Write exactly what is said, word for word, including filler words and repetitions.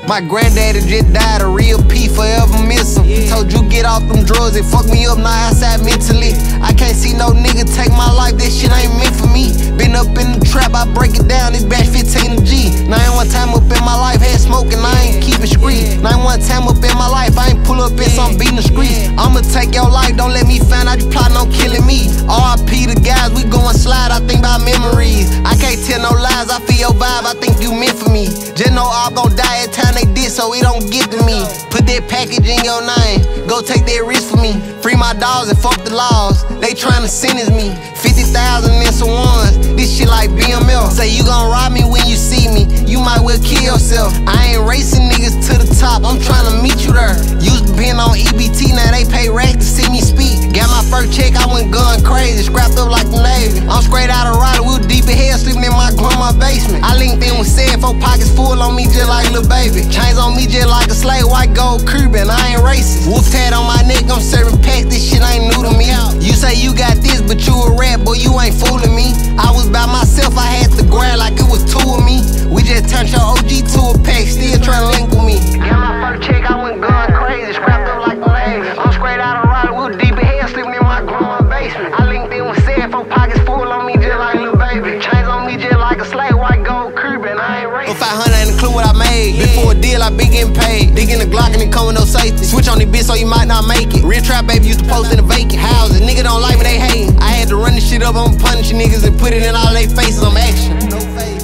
My granddaddy just died, a real P, forever miss him. Yeah. Told you get off them drugs, it fucked me up, now outside mentally. I can't see no nigga take my life, that shit ain't meant for me. Been up in the trap, I break it down, this batch fifteen G. Now ain't one time up in my life, had smoking, I ain't keep it street. Now ain't one time up in my life, I ain't pull up in some beating the street. I'ma take your life, don't let me find out you plotting on killing me. R I P the guys, we going slide, I think about memories. I can't tell no lies, I feel your vibe, I think you meant for me. Just know I'm gon' die every time they did, so it don't get to me. Put that package in your name, go take that risk for me. Free my dogs and fuck the laws, they tryna sentence me. fifty thousand in some ones, this shit like B M L. Say you gon' rob me when you see me, you might well kill yourself. I ain't racing niggas to the top, I'm tryna meet you there. Used to being on E B T, now they pay racks to see me speak. Got my first check, I went going crazy, scrapped up like the Navy. I'm straight out of Raleigh, we was deep in hell, sleeping in my grandma's basement. I linked in with Sad, four pockets full on me just like little baby. Chains on me just like a slave, white gold Cuban, I ain't racist. Wolf tat on my neck, I'm serving packs, this shit ain't new to me. You say you got this, but you a rap, boy, you ain't fooling me. I was by myself, I had to grab like it was two of me. We just turned your O G to a pack, still tryna link with me. Got my first check, I went going crazy, scrapped up like the Navy. I'm straight out of Raleigh, we was deep in hell, sleeping in my grandma's basement. I linked in with Sad, four pockets full on me just like little baby. Chains on me just like a slave, white gold Cuban, I ain't racist. For five hundred ain't a clue what I made. Yeah. Before a deal, I been getting paid. Digging the Glock and it come with no safety. Switch on the bitch so you might not make it. Real trap baby used to post in the vacant houses. Nigga don't like me, they hating. I had to run this shit up, I'ma punish niggas and put it in all they faces, I'm action. No face.